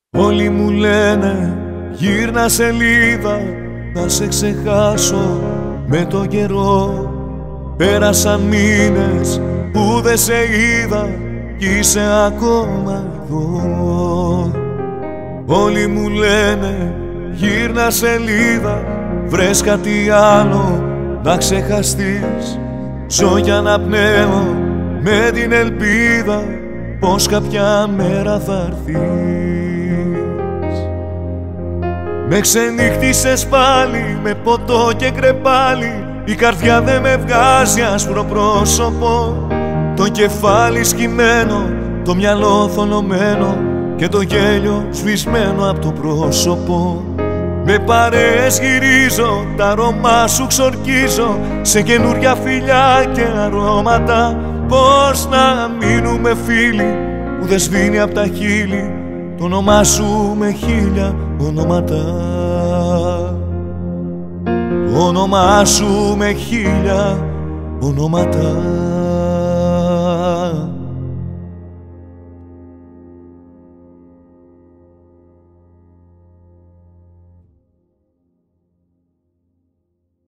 Όλοι μου λένε γύρνα σελίδα, να σε ξεχάσω με το καιρό. Πέρασαν μήνες που δεν σε είδα κι είσαι ακόμα εδώ. Όλοι μου λένε γύρνα σελίδα, βρες κάτι άλλο να ξεχαστείς. Ζω για αναπνέω με την ελπίδα πως κάποια μέρα θα έρθεις. Με ξενύχτησες πάλι με ποτό και κρεπάλι, η καρδιά δεν με βγάζει άσπρο πρόσωπο. Το κεφάλι σκυμμένο, το μυαλό θολωμένο και το γέλιο σβησμένο από το πρόσωπο. Με παρέες γυρίζω, τα αρώμα σου ξορκίζω σε καινούρια φιλιά και αρώματα. Πώς να μείνουμε φίλοι που δεν σβήνει απ' τα χείλη το όνομά σου με χίλια ονόματα. Το όνομά σου με χίλια ονόματα.